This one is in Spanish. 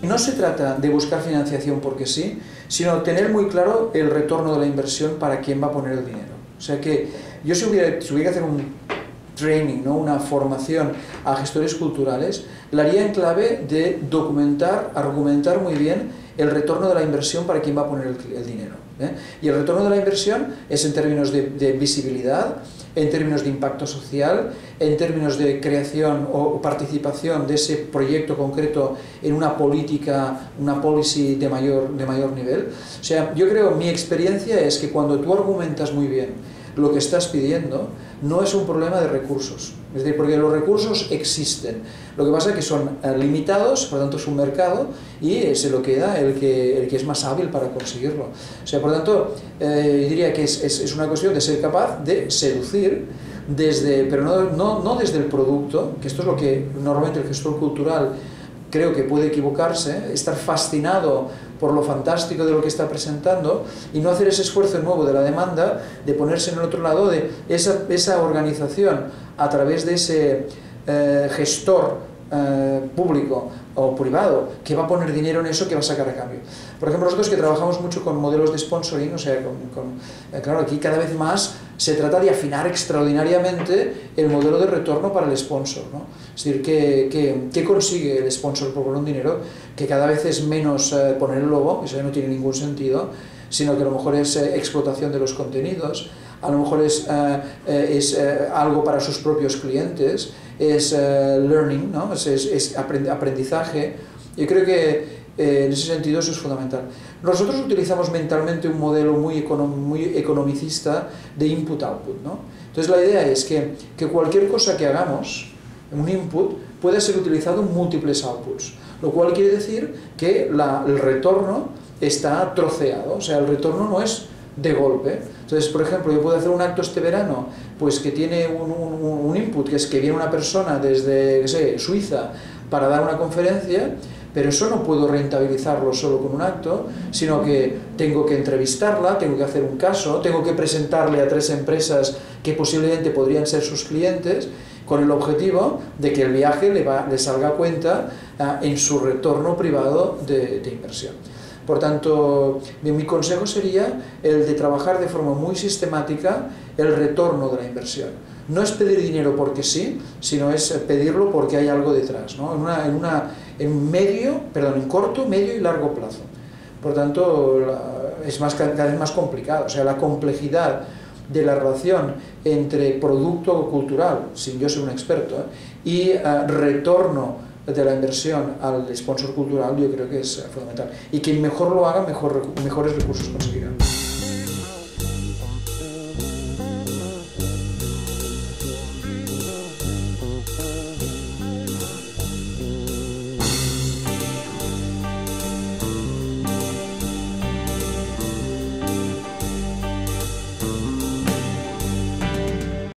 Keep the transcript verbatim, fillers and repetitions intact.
no se trata de buscar financiación porque sí, sino tener muy claro el retorno de la inversión para quién va a poner el dinero. O sea que yo si hubiera, si hubiera que hacer un training, ¿no? una formación a gestores culturales, la haría en clave de documentar, argumentar muy bien el retorno de la inversión para quién va a poner el, el dinero. ¿eh? Y el retorno de la inversión es en términos de, de visibilidad, en términos de impacto social, en términos de creación o participación de ese proyecto concreto en una política, una policy de mayor, de mayor nivel. O sea, yo creo, mi experiencia es que cuando tú argumentas muy bien lo que estás pidiendo, no es un problema de recursos, es decir, porque los recursos existen, lo que pasa es que son limitados, por lo tanto es un mercado y se lo queda el que, el que es más hábil para conseguirlo. O sea, por lo tanto, eh, diría que es, es, es una cuestión de ser capaz de seducir, desde, pero no, no, no desde el producto, que esto es lo que normalmente el gestor cultural creo que puede equivocarse, estar fascinado por lo fantástico de lo que está presentando y no hacer ese esfuerzo nuevo de la demanda, de ponerse en el otro lado de esa, esa organización a través de ese eh, gestor eh, público o privado que va a poner dinero en eso que va a sacar a cambio. Por ejemplo, nosotros que trabajamos mucho con modelos de sponsoring, o sea, con, con, eh, claro, aquí cada vez más se trata de afinar extraordinariamente el modelo de retorno para el sponsor, ¿no? Es decir, ¿qué, qué, qué consigue el sponsor por poner un dinero? Que cada vez es menos eh, poner el logo, eso ya no tiene ningún sentido, sino que a lo mejor es eh, explotación de los contenidos, a lo mejor es, eh, eh, es eh, algo para sus propios clientes, es eh, learning, ¿no? es, es, es aprendizaje. Yo creo que eh, en ese sentido eso es fundamental. Nosotros utilizamos mentalmente un modelo muy, econom muy economicista de input-output, ¿no? Entonces la idea es que, que cualquier cosa que hagamos, un input, puede ser utilizado en múltiples outputs, lo cual quiere decir que la, el retorno está troceado, o sea, el retorno no es de golpe. Entonces, por ejemplo, yo puedo hacer un acto este verano, pues que tiene un, un, un input, que es que viene una persona desde, qué sé, Suiza para dar una conferencia, pero eso no puedo rentabilizarlo solo con un acto, sino que tengo que entrevistarla, tengo que hacer un caso, tengo que presentarle a tres empresas que posiblemente podrían ser sus clientes, con el objetivo de que el viaje le, va, le salga a cuenta uh, en su retorno privado de, de inversión. Por tanto, mi consejo sería el de trabajar de forma muy sistemática el retorno de la inversión. No es pedir dinero porque sí, sino es pedirlo porque hay algo detrás, ¿no? En, una, en, una, en medio, perdón, en corto, medio y largo plazo. Por tanto, la, es más, cada vez más complicado. O sea, la complejidad de la relación entre producto cultural, sin yo ser un experto, ¿eh? y uh, retorno de la inversión al sponsor cultural, yo creo que es fundamental. Y quien mejor lo haga, mejor, mejores recursos conseguirán.